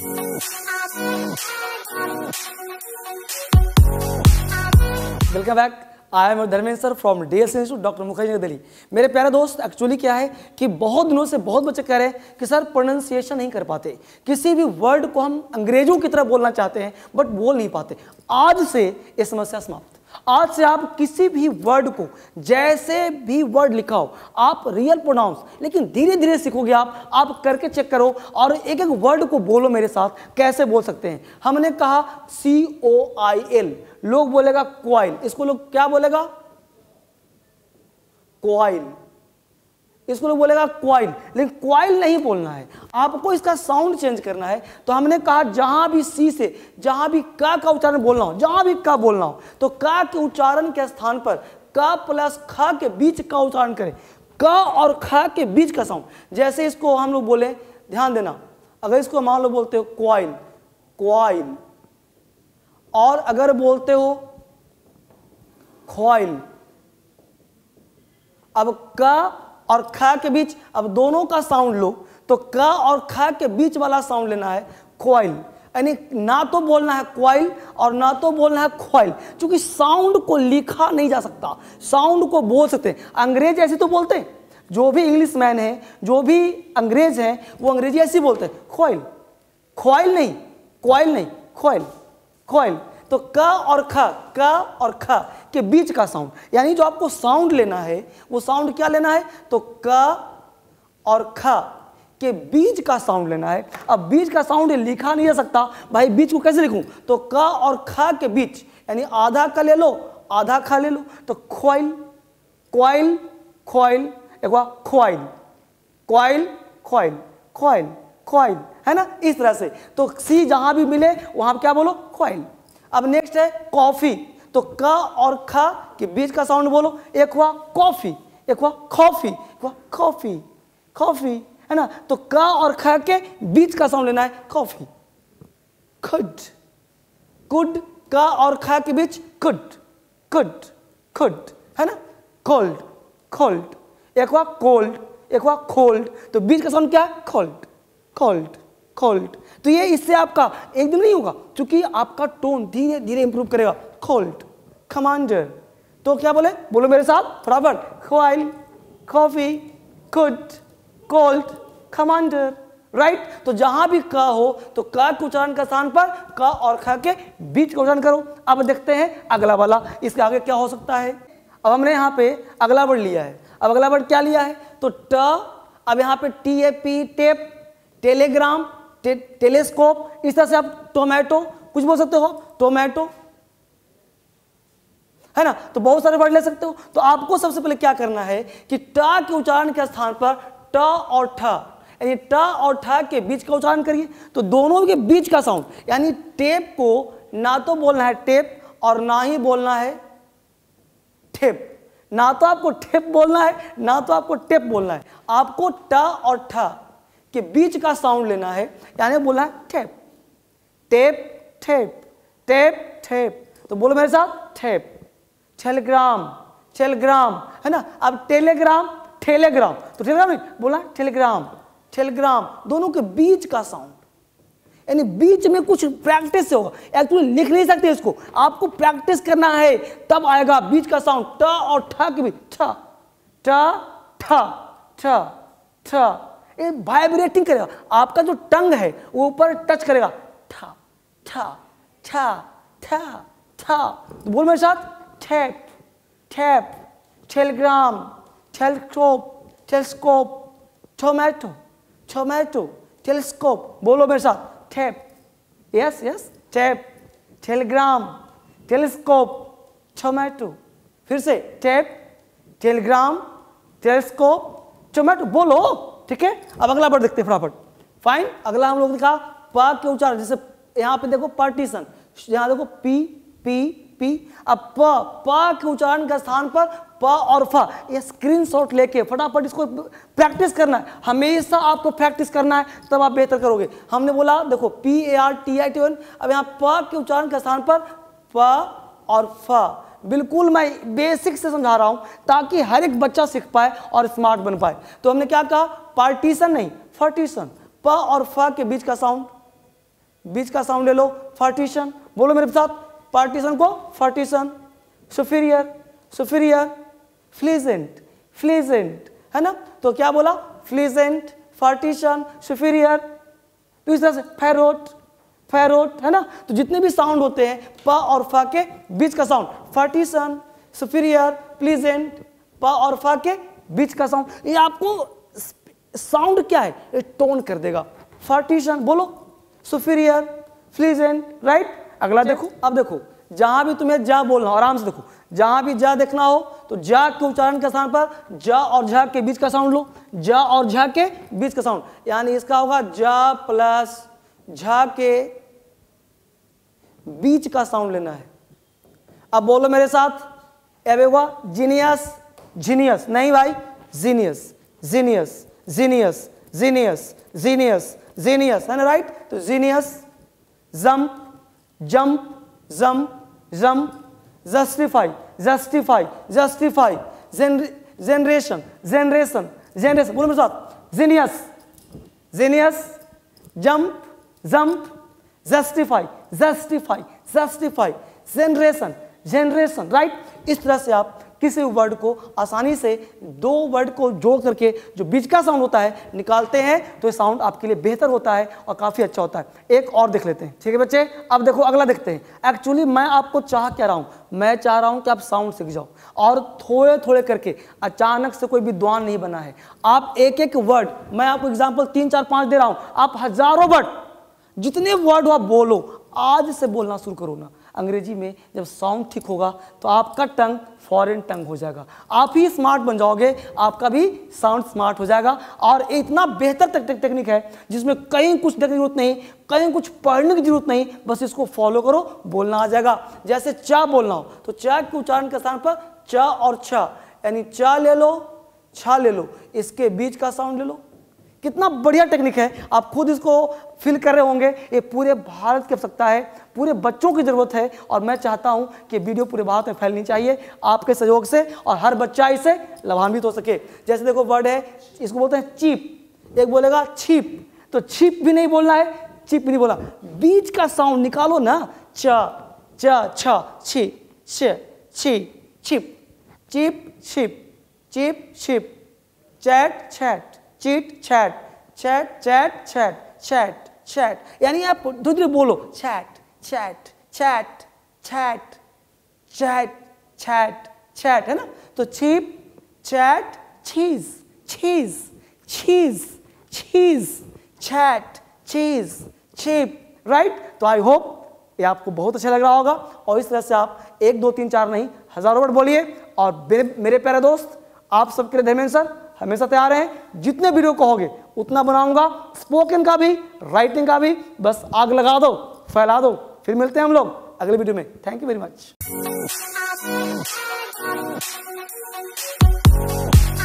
Welcome back. I am Dharmendra sir from DS institute doctor Mukherjee Delhi. मेरे प्यारे दोस्त, एक्चुअली क्या है कि बहुत दिनों से बहुत बच्चे कह रहे हैं कि सर प्रोनाउंसिएशन नहीं कर पाते, किसी भी वर्ड को हम अंग्रेजों की तरह बोलना चाहते हैं बट बोल नहीं पाते। आज से ये समस्या समाप्त। आज से आप किसी भी वर्ड को, जैसे भी वर्ड लिखा हो, आप रियल प्रोनाउंस, लेकिन धीरे धीरे सीखोगे। आप करके चेक करो और एक एक वर्ड को बोलो मेरे साथ, कैसे बोल सकते हैं। हमने कहा COIL, लोग बोलेगा क्वाइल, इसको लोग क्या बोलेगा? क्वाइल, इसको लोग बोलेगा क्वाइल, लेकिन क्वाइल नहीं बोलना है, आपको इसका साउंड चेंज करना है। तो हमने कहा जहां भी सी से, जहां भी का उच्चारण बोलना हो, जहां भी का बोलना हो, तो का के उच्चारण के स्थान पर का प्लस खा के बीच का उच्चारण करें। का और खा के बीच का साउंड, जैसे इसको हम लोग बोले, ध्यान देना, अगर इसको मान लो बोलते हो क्वाइल, क्वाइल, और अगर बोलते हो ख्वाइल, अब का और खा के बीच, अब दोनों का साउंड लो, तो का और खा के बीच वाला साउंड लेना है क्वाइल। यानी ना तो बोलना है क्वाइल और ना तो बोलना है ख्वाइल, क्योंकि साउंड को लिखा नहीं जा सकता, साउंड को बोल सकते हैं। अंग्रेज ऐसे तो बोलते हैं, जो भी इंग्लिश मैन है, जो भी अंग्रेज हैं, वो अंग्रेजी ऐसे बोलते हैं, ख्वाइल, ख्वाइल नहीं, क्वाइल नहीं, ख्वाइल, ख्वाइल। तो का और खा के बीच का साउंड, यानी जो आपको साउंड लेना है वो साउंड क्या लेना है? तो का और खा के बीच का साउंड लेना है। अब बीच का साउंड लिखा नहीं जा सकता भाई, बीच को कैसे लिखूं? तो का और खा के बीच, यानी आधा का ले लो, आधा खा ले लो, तो ख्वाइल, क्वाइल, ख्वाइल, एक बार ख्वाइल, क्वाइल, ख्वाइल, ख्वाइल, ख्वाइल, है ना, इस तरह से। तो सी जहां भी मिले वहां क्या बोलो? ख्वाइल। अब नेक्स्ट है कॉफी, तो का और खा के बीच का साउंड बोलो, एक हुआ कॉफी, एक हुआ कॉफी, एक हुआ कॉफी, कॉफी, है ना। तो का और खा के बीच का साउंड लेना है कॉफी। खुड, कुड, का और खा के बीच कुड, कुड, खुड, है ना। कोल्ड, कोल्ड, एक हुआ कोल्ड, एक हुआ कोल्ड, तो बीच का साउंड क्या है? Cold, cold, cold. तो ये इससे आपका एक दिन नहीं होगा, क्योंकि आपका टोन धीरे धीरे इंप्रूव करेगा। कोल्ड, कमांडर, तो क्या बोले? बोलो मेरे साथ फटाफट, coil, coffee, could, cold, commander, right. तो जहां भी का हो तो का के उच्चारण का स्थान पर का और खा के बीच का उच्चारण करो। अब देखते हैं अगला वाला, इसके आगे क्या हो सकता है। अब हमने यहाँ पे अगला वर्ड लिया है। अब अगला वर्ड क्या लिया है? तो ट, अब यहाँ पे TAP, टेप, टेलीग्राम, टेलीस्कोप, इस तरह से आप टोमेटो कुछ बोल सकते हो, टोमेटो, है ना। तो बहुत सारे वर्ड ले सकते हो। तो आपको सबसे पहले क्या करना है कि टा के उच्चारण के स्थान पर ट और ठ, यानी ट और ठ के बीच का उच्चारण करिए। तो दोनों के बीच का साउंड, यानी टेप को ना तो बोलना है टेप और ना ही बोलना है ठेप, ना तो आपको ठेप बोलना है ना तो आपको टेप बोलना है, आपको ट और ठ के बीच का साउंड लेना है, यानी बोलना है ठेप, टेप, ठेप, टेप, ठेप। तो बोलो मेरे साथ, ठेप। टेलीग्राम, टेलीग्राम, है ना। अब टेलीग्राम, टेलीग्राम, तो टेलीग्राम नहीं बोला, टेलीग्राम, टेलीग्राम, दोनों के बीच का साउंड, यानी बीच में कुछ प्रैक्टिस से होगा। एक्चुअली लिख नहीं सकते इसको, आपको प्रैक्टिस करना है, तब आएगा बीच का साउंड। ट और ठ के बीच, ठ, ठ, ठ, ठ, ठ, ये वाइब्रेटिंग करेगा। आपका जो टंग है वो ऊपर टच करेगा, ठ, ठ, ठ, ठ, ठ। तो बोल मेरे साथ, tape, tape, telegram, telescope, telescope, tomato, tomato, telescope. बोलो मेरे साथ, tape, yes yes, tape, telegram, telescope, tomato. फिर से टेप, टेलीग्राम, टेलीस्कोप, टोमेटो, बोलो, ठीक है। अब अगला वर्ड देखते हैं फटाफट। फाइन, अगला हम लोग देखा पा के उच्चारण, जैसे यहाँ पे देखो पार्टीशन, यहाँ देखो पी, पी, पी। अब प के उच्चारण के स्थान पर प और फ, ये स्क्रीनशॉट लेके फटाफट इसको प्रैक्टिस करना है। हमेशा आपको प्रैक्टिस करना है, तब आप बेहतर करोगे। हमने बोला देखो PARTITON, अब यहाँ प के उच्चारण के स्थान पर प और फ। बिल्कुल मैं बेसिक से समझा रहा हूं ताकि हर एक बच्चा सीख पाए और स्मार्ट बन पाए। तो हमने क्या कहा? पार्टीशन नहीं, पार्टीशन, प और फ के बीच का साउंड, बीच का साउंड ले लो, पार्टीशन, बोलो मेरे साथ, पार्टीशन को partition, superior, superior, pleasant, pleasant, है ना, तो क्या बोला, फ्लीजेंट, पार्टीशन, सुपीरियर। तो इस तरह से फेरोट, फेरोट, है ना, तो जितने भी साउंड होते हैं प और फ के बीच का साउंड, पार्टीशन, सुपीरियर, प्लीजेंट, प और फ के बीच का साउंड, ये आपको साउंड क्या है, ये टोन कर देगा। पार्टीशन, बोलो, सुपीरियर, प्लीजेंट, राइट। अगला देखो, अब देखो जहां भी तुम्हें जा बोलना हो, आराम से देखो, जहां भी जा देखना हो तो जा के उच्चारण के स्थान पर जा और झा के बीच का साउंड लो, जा और झा के बीच का साउंड, यानी इसका होगा जा प्लस झा के बीच का साउंड लेना है। अब बोलो मेरे साथ, अब होगा जीनियस, जीनियस नहीं भाई, genius, genius, genius, genius, genius, genius, है ना, राइट। तो genius, jump, jump, jump, jump, justify, justify, justify, generation, generation, generation, बोलो मेरे साथ, genius, genius, jump, jump, justify, justify, justify, generation, generation, right. इस तरह से आप किसी वर्ड को आसानी से दो वर्ड को जोड़ करके जो बीच का साउंड होता है निकालते हैं तो ये साउंड आपके लिए बेहतर होता है और काफ़ी अच्छा होता है। एक और देख लेते हैं, ठीक है बच्चे। अब देखो अगला देखते हैं। एक्चुअली मैं आपको चाह क्या रहा हूँ, मैं चाह रहा हूँ कि आप साउंड सीख जाओ और थोड़े थोड़े करके, अचानक से कोई विद्वान नहीं बना है। आप एक एक वर्ड, मैं आपको एग्जाम्पल 3 4 5 दे रहा हूँ, आप हजारों वर्ड, जितने वर्ड आप बोलो, आज से बोलना शुरू करो ना। अंग्रेजी में जब साउंड ठीक होगा तो आपका टंग फॉरेन टंग हो जाएगा, आप ही स्मार्ट बन जाओगे, आपका भी साउंड स्मार्ट हो जाएगा। और इतना बेहतर टेक्निक है जिसमें कहीं कुछ देखने की जरूरत नहीं, कहीं कुछ पढ़ने की जरूरत नहीं, बस इसको फॉलो करो, बोलना आ जाएगा। जैसे चा बोलना हो तो चा के उच्चारण के स्थान पर चा और छा, यानी चा ले लो, छा ले लो, इसके बीच का साउंड ले लो। कितना बढ़िया टेक्निक है, आप खुद इसको फील कर रहे होंगे। ये पूरे भारत की आवश्यकता है, पूरे बच्चों की जरूरत है और मैं चाहता हूं कि वीडियो पूरे भारत में फैलनी चाहिए आपके सहयोग से और हर बच्चा इससे लाभान्वित हो सके। जैसे देखो वर्ड है, इसको बोलते हैं चीप, एक बोलेगा छीप, तो छीप भी नहीं बोलना है, चीप भी नहीं बोला, बीच का साउंड निकालो ना, चा चा छा छी छ छी छिप, cheap chip, cheap chip, chat chat, cheat chat, chat chat chat, chat chat, यानी आप धीरे धीरे बोलो, chat chat chat chat chat chat chat, है ना। तो चीप चैट चीज, चीज चीज चीज, चैट चीज चीप, राइट। तो आई होप ये आपको बहुत अच्छा लग रहा होगा और इस तरह से आप 1 2 3 4 नहीं, हजारों वर्ड बोलिए। और मेरे प्यारे दोस्त, आप सबके लिए धर्मेंद्र सर हमेशा तैयार हैं, जितने वीडियो कहोगे उतना बनाऊंगा, स्पोकन का भी, राइटिंग का भी, बस आग लगा दो, फैला दो। फिर मिलते हैं हम लोग अगले वीडियो में। Thank you very much.